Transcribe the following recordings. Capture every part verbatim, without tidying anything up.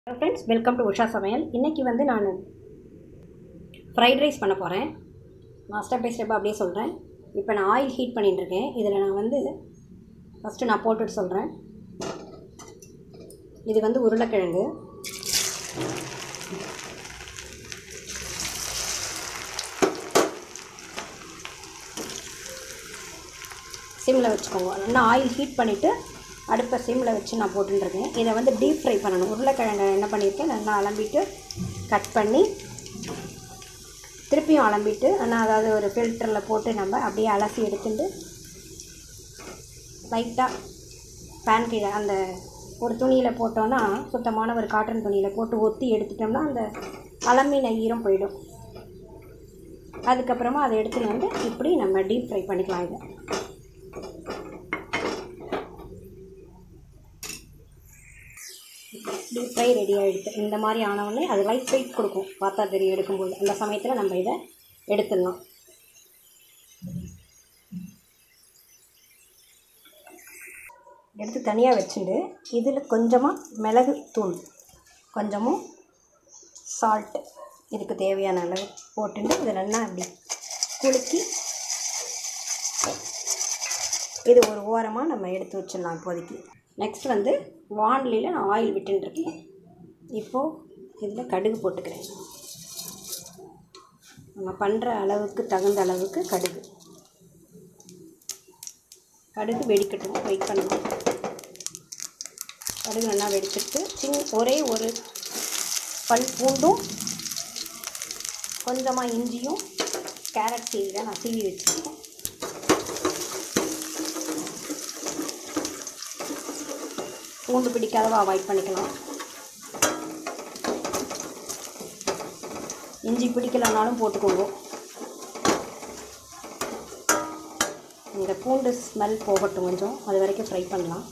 Hello friends, welcome to Usha Samayal. இன்னைக்கு வந்து நான் ஃப்ரைட் ரைஸ் பண்ண போகிறேன். நான் ஸ்டெப் பை ஸ்டெப்பாக அப்படியே சொல்கிறேன். இப்போ நான் ஆயில் ஹீட் பண்ணிட்டு இருக்கேன். இதில் நான் வந்து ஃபஸ்ட்டு நான் போட்டுட்டு சொல்கிறேன். இது வந்து உருளைக்கிழங்கு. சிம்மில் வச்சுக்கோங்க. நல்லா ஆயில் ஹீட் பண்ணிவிட்டு அடுப்பை சிம்மில் வச்சு நான் போட்டுருக்கேன். இதை வந்து டீப் ஃப்ரை பண்ணணும். உருளைக்கிழங்கை என்ன பண்ணியிருக்கேன், நல்லா அலம்பிட்டு கட் பண்ணி திருப்பியும் அலம்பிட்டு ஆனால் அதாவது ஒரு ஃபில்டரில் போட்டு நம்ம அப்படியே அலசி எடுத்துட்டு லைட்டாக பேன் கீழே அந்த ஒரு துணியில் போட்டோன்னா, சுத்தமான ஒரு காட்டன் துணியில் போட்டு ஒத்தி எடுத்துட்டோம்னா அந்த அலம்பின ஈரம் போயிடும். அதுக்கப்புறமா அதை எடுத்துன்னு வந்து இப்படி நம்ம டீப் ஃப்ரை பண்ணிக்கலாம். இதை டீப் ஃப்ரை ரெடி ஆகிடுது. இந்த மாதிரி ஆனவுடனே அது லைட் வெயிட் கொடுக்கும், பார்த்தா தெரியும் எடுக்கும்போது. அந்த சமயத்தில் நம்ம இதை எடுத்துடலாம். எடுத்து தனியாக வச்சுட்டு இதில் கொஞ்சமாக மிளகு தூள், கொஞ்சமும் சால்ட்டு இதுக்கு தேவையான அளவு போட்டுட்டு இதை நல்லா அப்படி குலுக்கி இது ஒரு ஓரமாக நம்ம எடுத்து வச்சிடலாம் இப்போதைக்கு. நெக்ஸ்ட் வந்து வாணலியில் நான் ஆயில் விட்டுருக்கேன். இப்போது இதில் கடுகு போட்டுக்கிறேன். நம்ம பண்ணுற அளவுக்கு தகுந்த அளவுக்கு கடுகு கடுகு வெடிக்கட்டும், வெயிட் பண்ணணும். கடுகு நல்லா வெடிச்சிட்டு சின்ன ஒரே ஒரு பல் பூண்டும் கொஞ்சமாக இஞ்சியும் கேரட் சீவியில் நான் சீவி வச்சுருக்கேன். பூண்டு பிடிக்காதவா அவாய்ட் பண்ணிக்கலாம். இஞ்சி பிடிக்கலனாலும் போட்டுக்கோங்க. இந்த பூண்டு ஸ்மெல் போகட்டும், கொஞ்சம் அது வரைக்கும் ஃப்ரை பண்ணலாம்.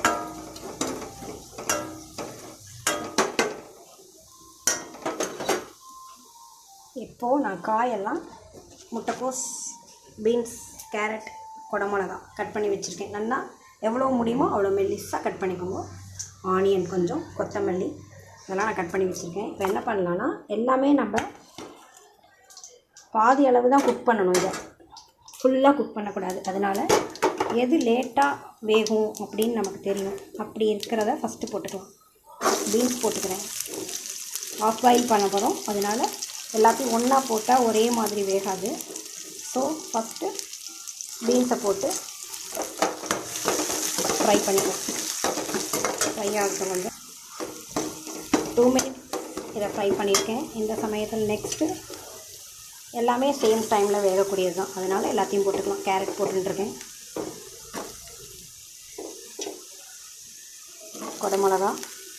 இப்போது நான் காயெல்லாம் முட்டைக்கோஸ், பீன்ஸ், கேரட், குடமிளகா கட் பண்ணி வச்சுருக்கேன். நல்லா எவ்வளோ முடியுமோ அவ்வளோ மெல்லிஸாக கட் பண்ணிக்கோங்க. ஆனியன் கொஞ்சம், கொத்தமல்லி இதெல்லாம் நான் கட் பண்ணி வச்சுருக்கேன். இப்போ என்ன பண்ணலான்னா, எல்லாமே நம்ம பாதி அளவு தான் குக் பண்ணணும். இதை ஃபுல்லாக குக் பண்ணக்கூடாது. அதனால் எது லேட்டாக வேகும் அப்படின்னு நமக்கு தெரியும். அப்படி இருக்கிறத ஃபஸ்ட்டு போட்டுக்கலாம். பீன்ஸ் போட்டுக்கிறேன். ஆஃப் பாயில் பண்ண போகிறோம். அதனால் எல்லாத்தையும் ஒன்றா போட்டால் ஒரே மாதிரி வேகாது. ஸோ ஃபஸ்ட்டு பீன்ஸை போட்டு ஃப்ரை பண்ணிக்கலாம். ஃப்ரை ஆகட்டும். கொஞ்சம் டூ மினிட்ஸ் இதை ஃப்ரை பண்ணியிருக்கேன். இந்த சமயத்தில் நெக்ஸ்ட்டு எல்லாமே சேம் டைமில் வேகக்கூடியது தான். அதனால் எல்லாத்தையும் போட்டுக்கலாம். கேரட் போட்டுருக்கேன், குடமிளகா,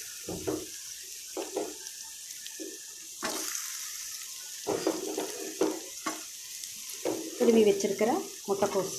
திருவி வச்சிருக்கிற முட்டைக்கோஸ்,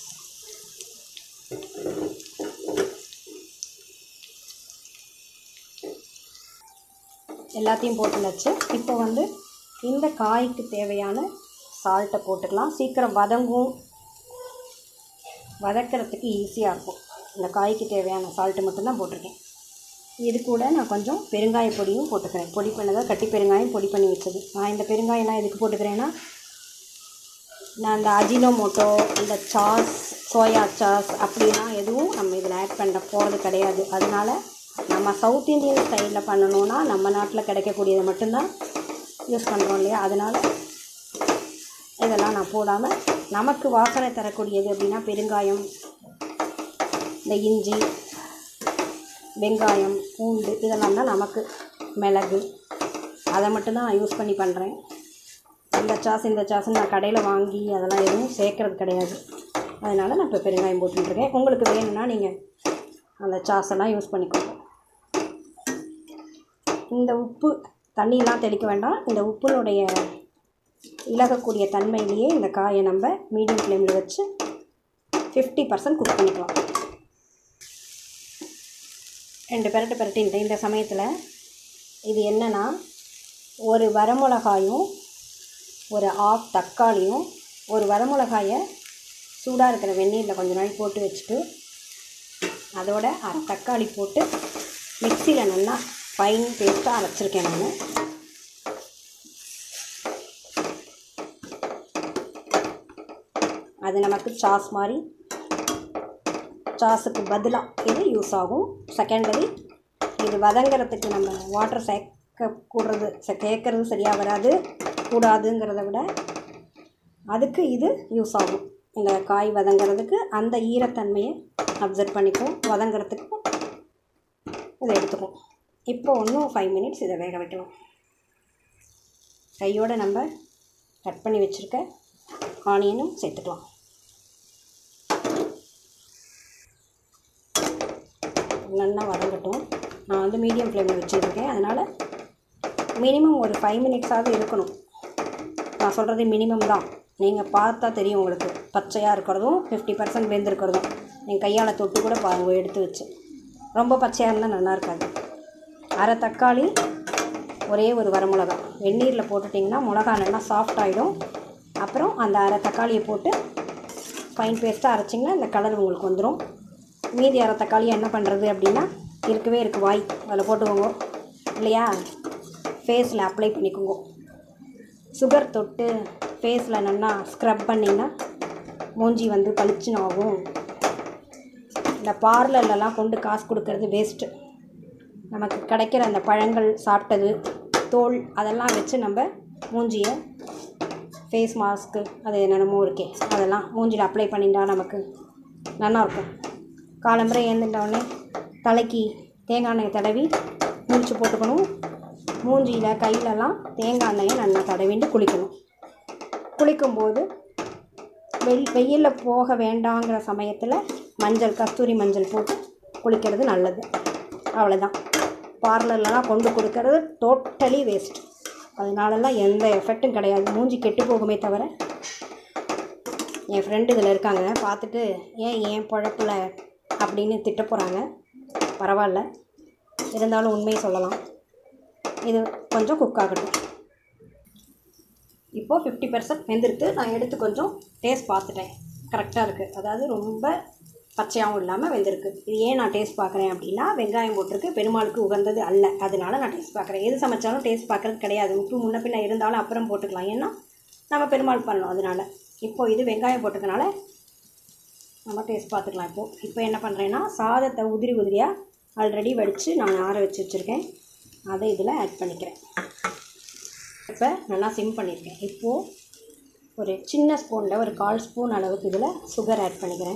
எல்லாத்தையும் போட்டு வச்சு இப்போ வந்து இந்த காய்க்கு தேவையான சால்ட்டை போட்டுக்கலாம். சீக்கிரம் வதங்கும், வதக்கிறதுக்கு ஈஸியாக இருக்கும். இந்த காய்க்கு தேவையான சால்ட்டு மட்டும்தான் போட்டிருக்கேன். இது கூட நான் கொஞ்சம் பெருங்காய பொடியும் போட்டுக்கிறேன். பொடி பண்ணதை கட்டி பெருங்காயம் பொடி பண்ணி வச்சது. நான் இந்த பெருங்காயம்லாம் எதுக்கு போட்டுக்கிறேன்னா, நான் இந்த அஜினோமோட்டோ, இந்த சாஸ், சோயா சாஸ் அப்படிலாம் எதுவும் நம்ம இதில் ஆட் பண்ண போகிறது கிடையாது. அதனால் நம்ம சவுத் இந்தியன் ஸ்டைலில் பண்ணணுன்னா நம்ம நாட்டில் கிடைக்கக்கூடியதை மட்டும்தான் யூஸ் பண்ணுறோம் இல்லையா. அதனால் இதெல்லாம் நான் போடாமல் நமக்கு வாசனை தரக்கூடியது அப்படின்னா பெருங்காயம், இந்த இஞ்சி, வெங்காயம், பூண்டு இதெல்லாம் தான் நமக்கு, மிளகு, அதை மட்டும்தான் நான் யூஸ் பண்ணி பண்ணுறேன். இந்த சாஸ் இந்த சாஸ்ன்னு நான் கடையில் வாங்கி அதெல்லாம் எதுவும் சேர்க்கறது கிடையாது. அதனால் நான் இப்போ பெருங்காயம் போட்டுருக்கேன். உங்களுக்கு வேணும்னா நீங்கள் அந்த சாஸெல்லாம் யூஸ் பண்ணிக்கோங்க. இந்த உப்பு தண்ணியெலாம் தெளிக்க வேண்டாம். இந்த உப்பினுடைய இலகக்கூடிய தன்மையிலேயே இந்த காயை நம்ம மீடியம் ஃப்ளேமில் வச்சு ஃபிஃப்டி பர்சன்ட் குக் பண்ணிக்கலாம். ரெண்டு பெரட்டு பெரட்டின்ட்டு இந்த சமயத்தில் இது என்னென்னா, ஒரு வரமிளகாயும் ஒரு ஆஃப் தக்காளியும், ஒரு வரமிளகாயை சூடாக இருக்கிற வெந்நீரில் கொஞ்ச நாள் போட்டு வச்சுட்டு அதோட அரை தக்காளி போட்டு மிக்சியில் நல்லா ஃபைன் பேஸ்ட்டாக அரைச்சிருக்கேன் நான். அது நமக்கு சாஸ் மாதிரி, சாஸுக்கு பதிலாக இது யூஸ் ஆகும். செகண்டரி இது வதங்கிறதுக்கு நம்ம வாட்டர் சேர்க்க கூடுறது கேட்குறது சரியாக வராது கூடாதுங்கிறத விட அதுக்கு இது யூஸ் ஆகும். இந்த காய் வதங்கிறதுக்கு அந்த ஈரத்தன்மையை அப்சர்வ் பண்ணிக்கும், வதங்கிறதுக்கு இதை எடுத்துக்கும். இப்போ இன்னும் ஃபைவ் மினிட்ஸ் இதை வேக வைக்கலாம். கையோடு நம்ம கட் பண்ணி வச்சுருக்க ஆனியனும் சேர்த்துக்கலாம். நல்லா வதங்கட்டும். நான் வந்து மீடியம் ஃப்ளேமில் வச்சுருக்கேன், அதனால் மினிமம் ஒரு ஃபைவ் மினிட்ஸாவது இருக்கணும். நான் சொல்கிறது மினிமம் தான். நீங்கள் பார்த்தா தெரியும் உங்களுக்கு, பச்சையாக இருக்கிறதும் ஃபிஃப்டி பர்சன்ட் வெந்திருக்கிறதும். நீங்கள் கையால் தொட்டு கூட பாருங்கள் எடுத்து வச்சு. ரொம்ப பச்சையாக இருந்தால் நல்லா இருக்காது. அரை தக்காளி, ஒரே ஒரு வரமிளகா வெந்நீரில் போட்டுட்டிங்கன்னா மிளகா நல்லா சாஃப்ட் ஆகிடும். அப்புறம் அந்த அரை தக்காளியை போட்டு ஃபைன் பேஸ்ட்டாக அரைச்சிங்கன்னா இந்த கலர் உங்களுக்கு வந்துடும். மீதி அரை தக்காளியை என்ன பண்ணுறது அப்படின்னா, இருக்கவே இருக்குது வாய், அதில் போட்டுக்கோங்க இல்லையா, ஃபேஸில் அப்ளை பண்ணிக்கோங்க. சுகர் தொட்டு ஃபேஸில் நல்லா ஸ்க்ரப் பண்ணிங்கன்னா மூஞ்சி வந்து பளிச்சுன்னு ஆகும். இந்த பார்லர்லலாம் கொண்டு காசு கொடுக்கறது வேஸ்ட்டு. நமக்கு கிடைக்கிற அந்த பழங்கள் சாப்பிட்டது தோல் அதெல்லாம் வச்சு நம்ம மூஞ்சியை ஃபேஸ் மாஸ்க்கு அது என்னென்னமோ இருக்கே அதெல்லாம் மூஞ்சியில் அப்ளை பண்ணிட்டா நமக்கு நல்லாயிருக்கும். காலம்பரை ஏந்துட்டோடனே தலைக்கு தேங்காய் எண்ணெயை தடவி மூச்சு போட்டுக்கணும். மூஞ்சியில் கையிலலாம் தேங்காய் எண்ணெயை நல்லா தடவிட்டு குளிக்கணும். குளிக்கும்போது வெயில் வெயிலில் போக வேண்டாங்கிற சமயத்தில் மஞ்சள், கஸ்தூரி மஞ்சள் போட்டு குளிக்கிறது நல்லது. அவ்வளோதான். பார்லர்லலாம் கொண்டு கொடுக்கறது டோட்டலி வேஸ்ட். அதனாலலாம் எந்த எஃபெக்ட்டும் கிடையாது. மூஞ்சி கெட்டு போகுமே தவிர. என் ஃப்ரெண்டு இதில் இருக்காங்க, பார்த்துட்டு ஏன் ஏன் பொழப்பில் அப்படின்னு திட்ட போகிறாங்க. பரவாயில்ல, இருந்தாலும் உண்மையை சொல்லலாம். இது கொஞ்சம் குக் ஆகட்டும். இப்போது ஃபிஃப்டி பர்சன்ட் வெந்திருக்கு. நான் எடுத்து கொஞ்சம் டேஸ்ட் பார்த்துட்டேன், கரெக்டாக இருக்குது. அதாவது ரொம்ப பச்சையாகவும் இல்லாமல் வெந்திருக்கு. இது ஏன் நான் டேஸ்ட் பார்க்குறேன் அப்படின்னா, வெங்காயம் போட்டிருக்கு, பெருமாளுக்கு உகந்தது அல்ல, அதனால நான் டேஸ்ட் பார்க்குறேன். எது சமைச்சாலும் டேஸ்ட் பார்க்குறது கிடையாது. உப்பு முன்ன பின்ன இருந்தாலும் அப்புறம் போட்டுக்கலாம், ஏன்னா நம்ம பெருமாள் பண்ணோம். அதனால் இப்போது இது வெங்காயம் போட்டிருக்கனால நம்ம டேஸ்ட் பார்த்துக்கலாம். இப்போது இப்போ என்ன பண்ணுறேன்னா, சாதத்தை உதிரி உதிரியாக ஆல்ரெடி வடித்து நான் ஆற வச்சு வச்சுருக்கேன், அதை இதில் ஆட் பண்ணிக்கிறேன். இப்போ நல்லா சிம் பண்ணியிருக்கேன். இப்போது ஒரு சின்ன ஸ்பூனில் ஒரு கால் ஸ்பூன் அளவுக்கு இதில் சுகர் ஆட் பண்ணிக்கிறேன்.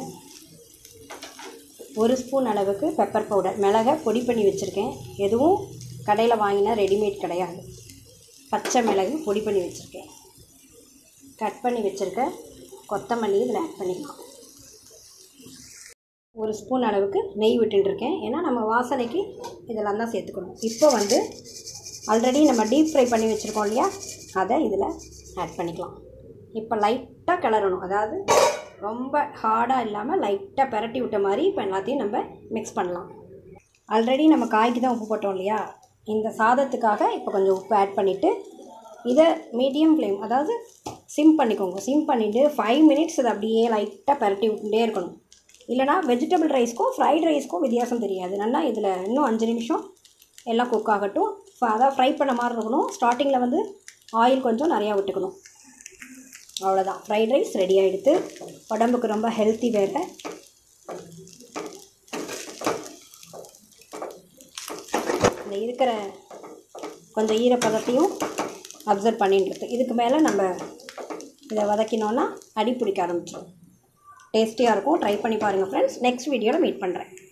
ஒரு ஸ்பூன் அளவுக்கு பெப்பர் பவுடர், மிளகை பொடி பண்ணி வச்சுருக்கேன். எதுவும் கடையில் வாங்கினா ரெடிமேட் கிடையாது, பச்சை மிளகு பொடி பண்ணி வச்சுருக்கேன். கட் பண்ணி வச்சுருக்க கொத்தமல்லி இதில் ஆட் பண்ணிக்கலாம். ஒரு ஸ்பூன் அளவுக்கு நெய் விட்டுருக்கேன், ஏன்னா நம்ம வாசனைக்கு இதெல்லாம் தான் சேர்த்துக்கணும். இப்போ வந்து ஆல்ரெடி நம்ம டீப் ஃப்ரை பண்ணி வச்சுருக்கோம் இல்லையா, அதை இதில் ஆட் பண்ணிக்கலாம். இப்போ லைட்டாக கிளறணும், அதாவது ரொம்ப ஹார்டாக இல்லாமல் லைட்டாக பெரட்டி விட்ட மாதிரி இப்போ எல்லாத்தையும் நம்ம மிக்ஸ் பண்ணலாம். ஆல்ரெடி நம்ம காய்க்கு தான் உப்பு போட்டோம் இல்லையா, இந்த சாதத்துக்காக இப்போ கொஞ்சம் உப்பு ஆட் பண்ணிவிட்டு இதை மீடியம் ஃப்ளேம், அதாவது சிம் பண்ணிக்கோங்க. சிம் பண்ணிவிட்டு ஃபைவ் மினிட்ஸ் அதை அப்படியே லைட்டாக பெரட்டி விட்டுட்டே இருக்கணும். இல்லைனா வெஜிடபிள் ரைஸ்க்கும் ஃப்ரைட் ரைஸ்க்கும் வித்தியாசம் தெரியாது. நல்லா இதில் இன்னும் அஞ்சு நிமிஷம் எல்லாம் குக் ஆகட்டும். அதான் ஃப்ரை பண்ண மாதிரி இருக்கணும். ஸ்டார்டிங்கில் வந்து ஆயில் கொஞ்சம் நிறையா விட்டுக்கணும். அவ்வளோதான், ஃப்ரைட் ரைஸ் ரெடி ஆகிடுது. உடம்புக்கு ரொம்ப ஹெல்த்தி வேறு. இந்த இருக்கிற கொஞ்சம் ஈரப்பதத்தையும் அப்சர்வ் பண்ணிட்டு இதுக்கு மேலே நம்ம இதை வதக்கினோன்னா அடி பிடிக்க ஆரம்பிச்சிடும். டேஸ்டியாக இருக்கும். ட்ரை பண்ணி பாருங்கள் ஃப்ரெண்ட்ஸ். நெக்ஸ்ட் வீடியோவில் மீட் பண்ணுறேன்.